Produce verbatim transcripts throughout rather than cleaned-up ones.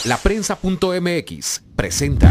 La Prensa punto M X presenta.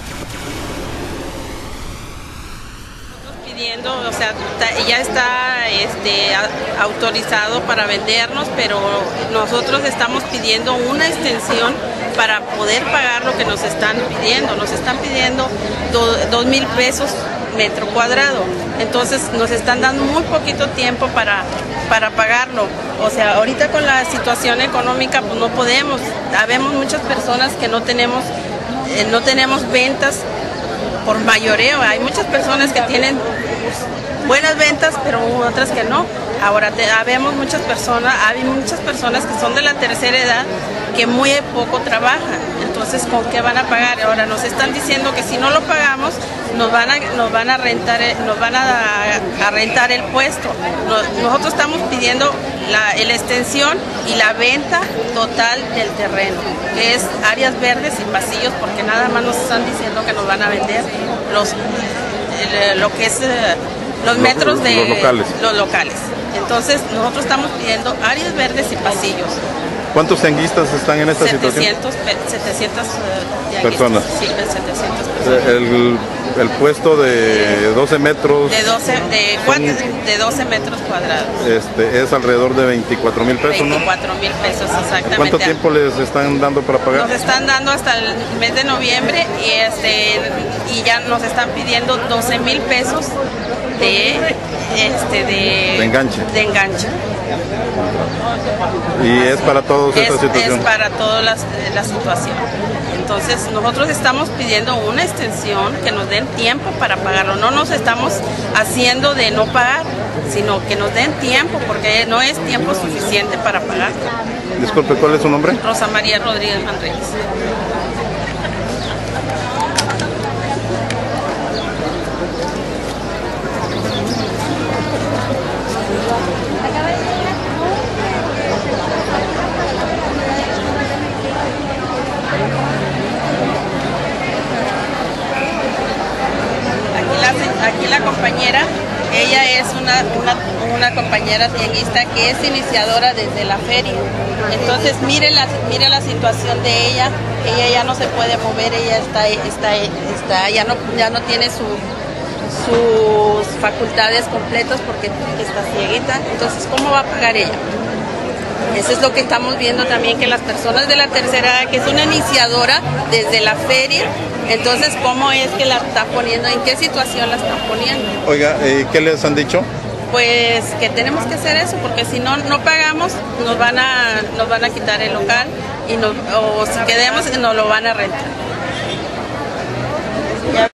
Pidiendo, o sea, ya está este, autorizado para vendernos, pero nosotros estamos pidiendo una extensión para poder pagar lo que nos están pidiendo. Nos están pidiendo do, dos mil pesos metro cuadrado, entonces nos están dando muy poquito tiempo para, para pagarlo. O sea, ahorita con la situación económica pues no podemos. Habemos muchas personas que no tenemos, eh, no tenemos ventas por mayoreo. Hay muchas personas que tienen buenas ventas, pero otras que no. Ahora te, habemos muchas personas, hay muchas personas que son de la tercera edad que muy poco trabajan. Entonces, ¿con qué van a pagar? Ahora nos están diciendo que si no lo pagamos, nos van a, nos van a rentar, nos van a, a rentar el puesto. Nos, nosotros estamos pidiendo la, la extensión y la venta total del terreno, que es áreas verdes y pasillos, porque nada más nos están diciendo que nos van a vender los, el, lo que es los metros de los locales. los locales. Entonces, nosotros estamos pidiendo áreas verdes y pasillos. ¿Cuántos tianguistas están en esta setecientos, situación? setecientos uh, personas. Sí, setecientas personas. El, el puesto de doce metros. De doce, de, cuatro, de doce metros cuadrados. Este, es alrededor de veinticuatro mil pesos, ¿no? veinticuatro mil pesos, exactamente. ¿Cuánto tiempo les están dando para pagar? Nos están dando hasta el mes de noviembre y, este, y ya nos están pidiendo doce mil pesos de, este, de, de enganche. De enganche. Y es para todos es, esta situación. Es para toda la, la situación. Entonces nosotros estamos pidiendo una extensión, que nos den tiempo para pagarlo. No nos estamos haciendo de no pagar, sino que nos den tiempo, porque no es tiempo suficiente para pagar. Disculpe, ¿cuál es su nombre? Rosa María Rodríguez Manríquez. Aquí la compañera, ella es una, una, una compañera tianguista que es iniciadora desde la feria. Entonces mire la, mire la situación de ella, ella ya no se puede mover, ella está, está, está ya, no, ya no tiene su, sus facultades completas porque está cieguita. Entonces, ¿cómo va a pagar ella? Eso es lo que estamos viendo también, que las personas de la tercera edad, que es una iniciadora desde la feria, entonces, ¿cómo es que la están poniendo? ¿En qué situación la están poniendo? Oiga, ¿qué les han dicho? Pues que tenemos que hacer eso, porque si no no pagamos, nos van a nos van a quitar el local y nos, o si quedemos, nos lo van a rentar.